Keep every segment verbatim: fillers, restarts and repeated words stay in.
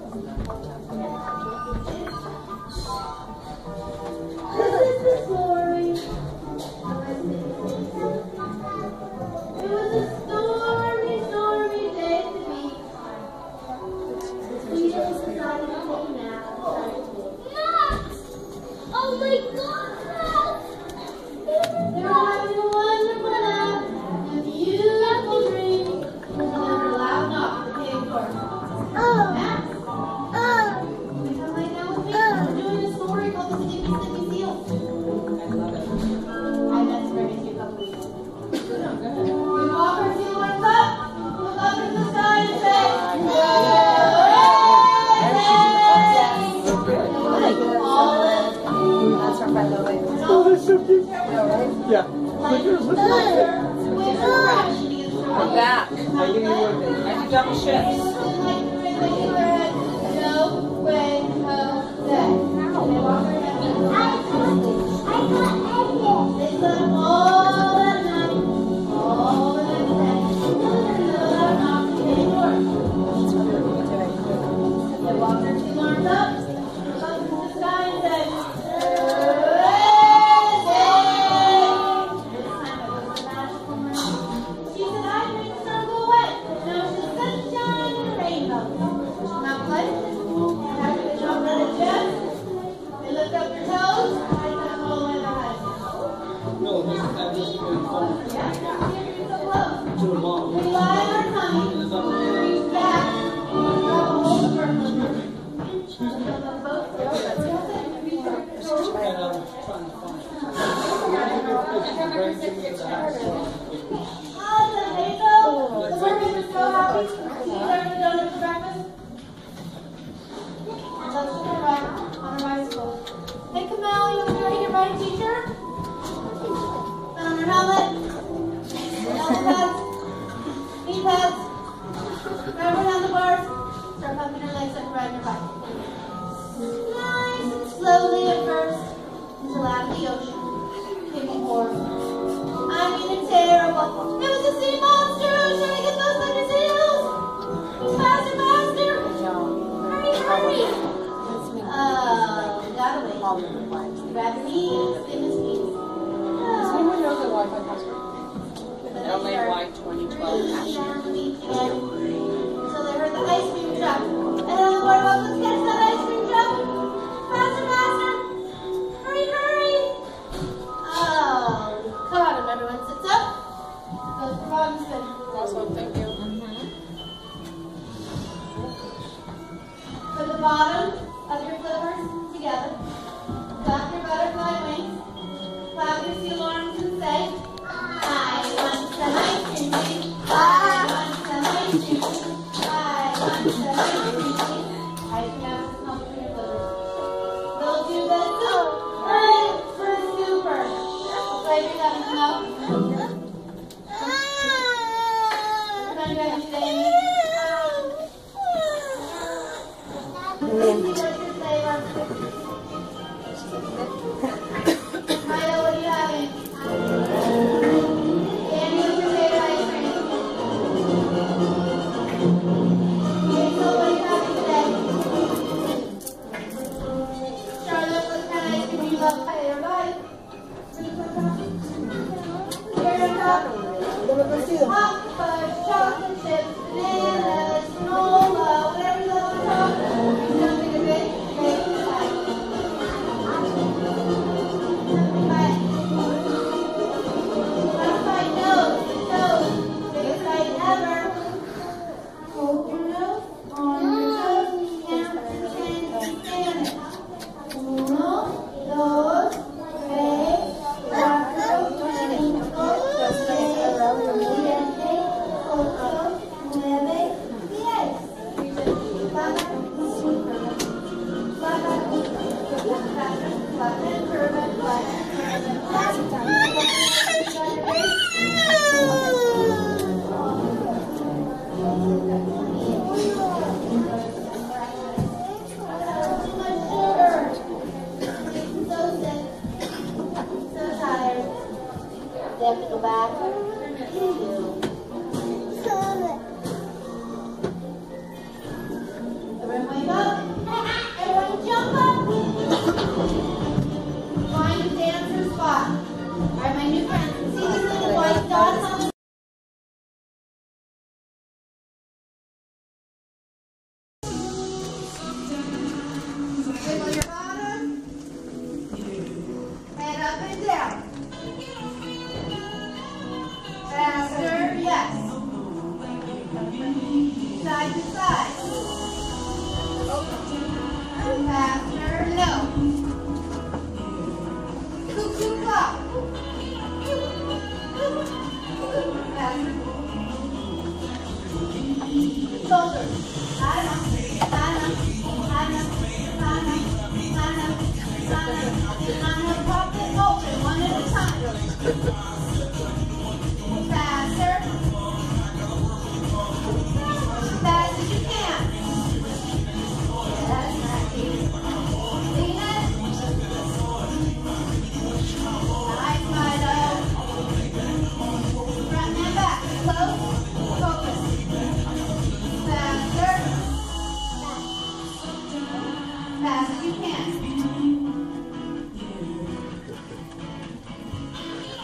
Everyone wake up.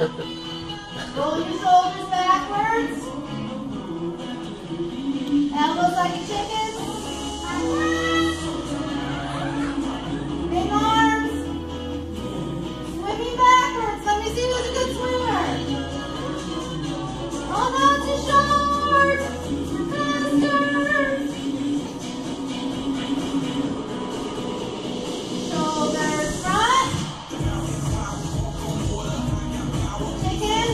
Roll your shoulders backwards. Elbows like a chicken. Big arms. Swimming backwards. Let me see who's a good swimmer. Hold on to short. Faster. Shoulders front. Chicken.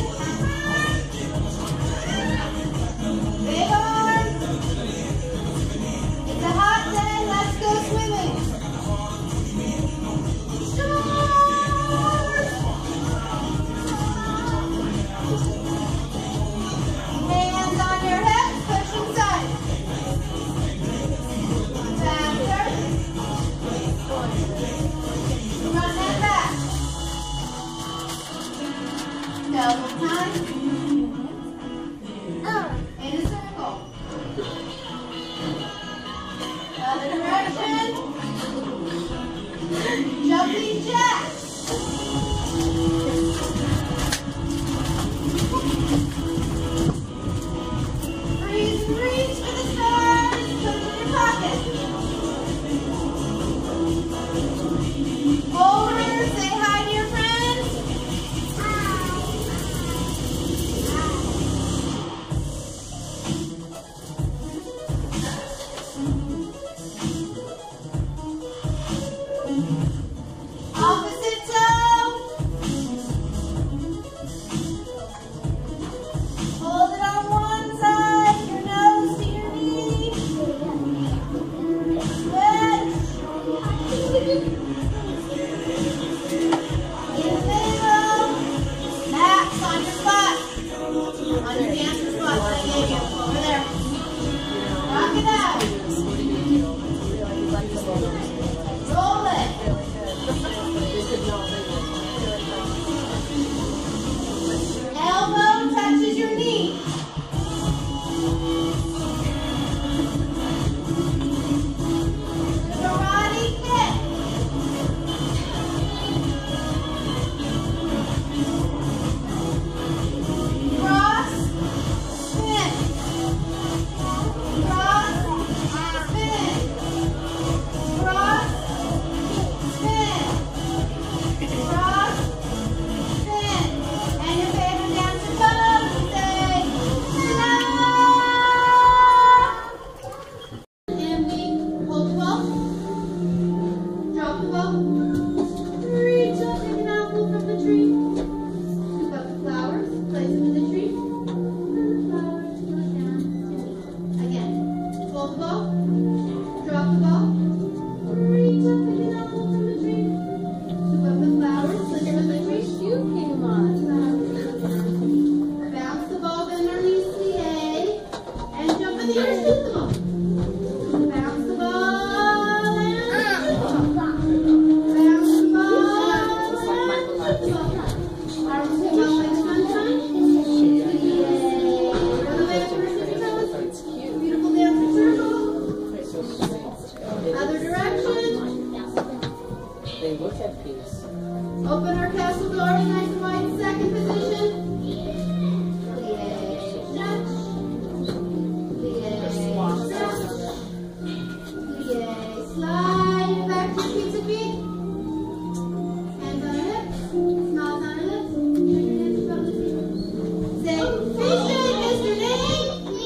Big arms. It's a hot day. Let's go swimming. Short. Hands on your hips. Push inside. Faster. Front and back. Double time. In a circle. Other direction. Jumping jacks. Freeze and reach for the stars. Put them in your pocket. Over. Say hi to your friends. Opposite toe. Hold it on one side, your nose to your knee. Good. In the middle. Max on your spot. On your dancer spot that I gave you. Over there. Rock it out. Roll it. Elbow touches your knee. Karate kick. Cross, spin. Cross, spin. Cross, spin. Cross, spin. And your favorite dancer pose, say, stop. And we hold the ball. Drop the ball. Reach up, take an apple from the tree. Scoop up the flowers, place them in the tree. And the flowers go down to me. Again, hold the ball. Drop the ball. Reach up, take an apple from the tree. Scoop up the flowers, place them in the tree. You came on. Bounce the ball underneath the A and jump in the air, shoot the ball. Bounce the ball and shoot the ball. Bounce the ball and shoot the ball. Arms come out like sunshine. Yay. Run away to your sister toes. Beautiful dancing circle. Other direction. They look at peace. Open our castle doors nice and wide. Second position. Plie. Stretch. Plie. Stretch. Plie. Slide back to your pizza feet. Hands on our hips. Smiles on our lips. Turn your hands above the feet. Say, face straight, Mister Name.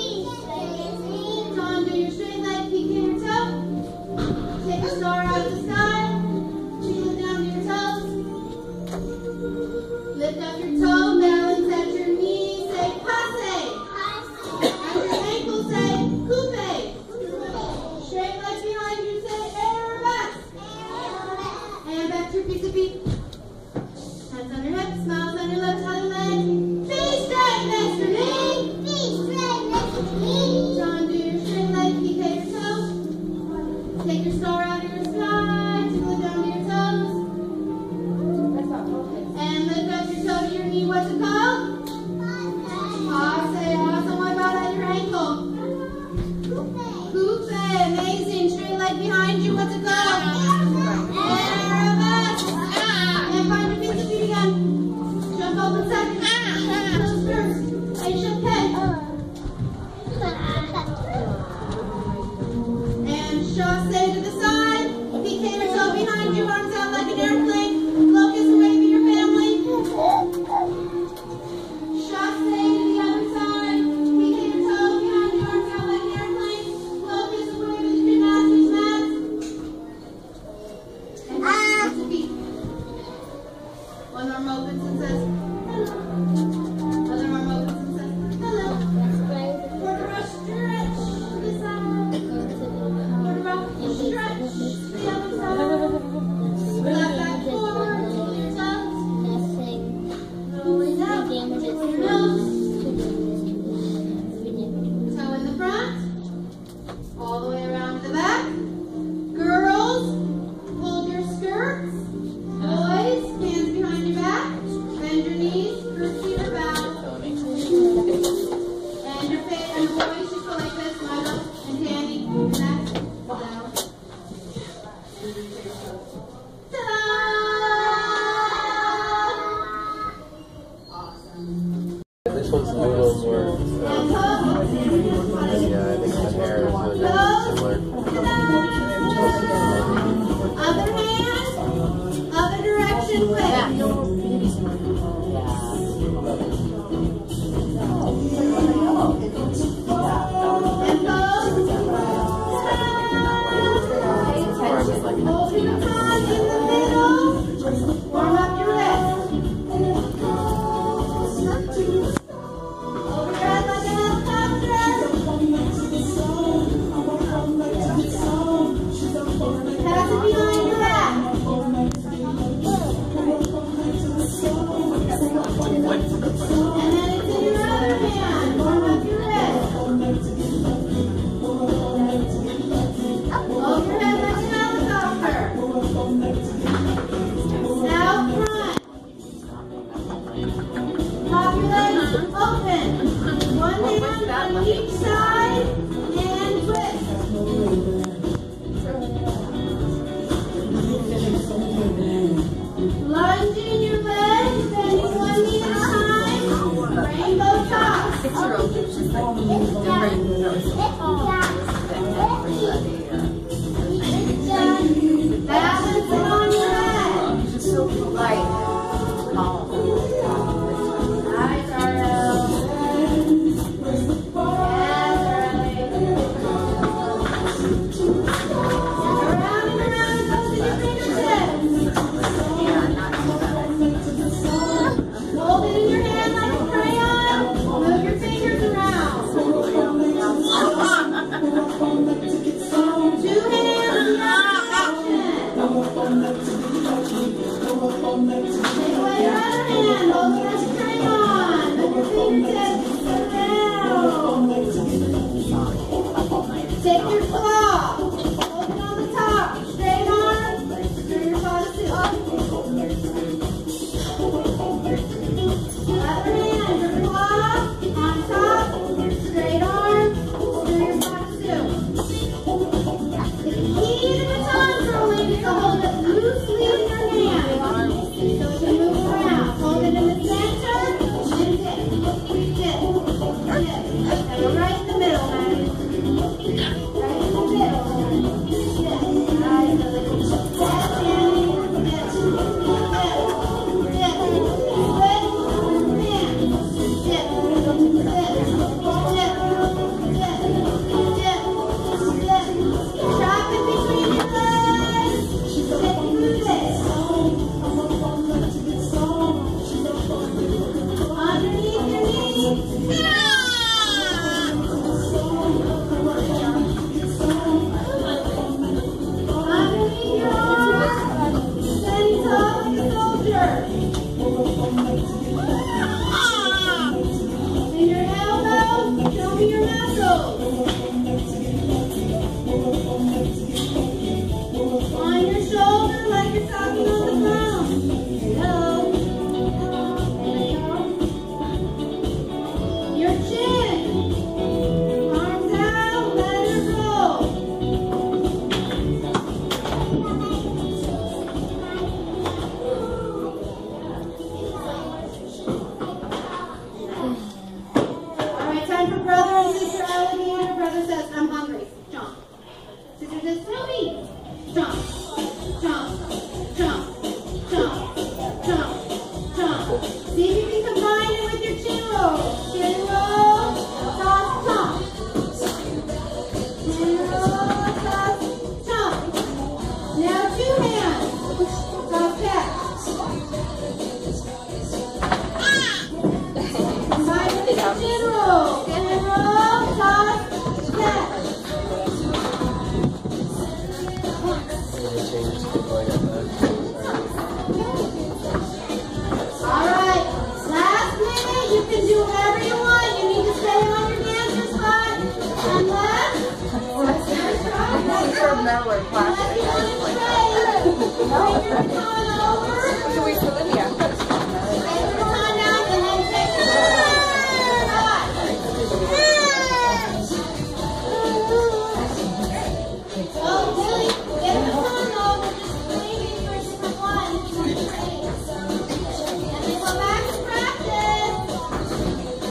John, do your straight leg, peek in your toe. Take a star out of the sky. Jiggle it down to your toes. Lift up your toe, balance at your knee, say passe. At your ankle, say coupe. Straight leg behind you, say arabesque. And back to your piece of feet. Hands on your hips, smiles on your left other leg. Be straight, Mister Lee. John, do your straight leg, peek at your toes. Take your star out of your sky, jiggle it down to your toes. And lift up your toe to your knee. What's it called? Passe. Awesome. What about at your ankle? Coupe. Amazing. Straight leg behind you. What's it called? Arabesque. And find your feet to feet again. Jump open second. Just stay to the side. Peek head or toe behind you. Arms out like an airplane. Locust away from your family. Just stay to the other side. Peek head or toe behind you. Arms out like an airplane. Locust away with the gymnastics mats. And just the feet. One arm opens and says, hello. Other arm opens and says, hello. Quarter rush, stretch to the side. Quarter rush, stretch to the other side. Left back forward, pull your toes. Rolling out, tip your nose. Toe in the front. All the way around to the back. Girls, hold your skirts. Boys, hands behind your back. Bend your knees, curtsy or bow. And your face and the boys just go like this, Milo and Danny. And that's down. follow me. Jump, jump, jump, jump, jump, jump. See if you can combine it with your chin roll. Chin roll, toss, jump. Chin roll, toss, jump. Now two hands. Toss, catch. Combine with your chin roll. Chin roll, toss, catch. Alright, last minute, you can do whatever you want. You need to stay on your dancer spot. Unless, unless you're Remember unless you want to stay. Bring your baton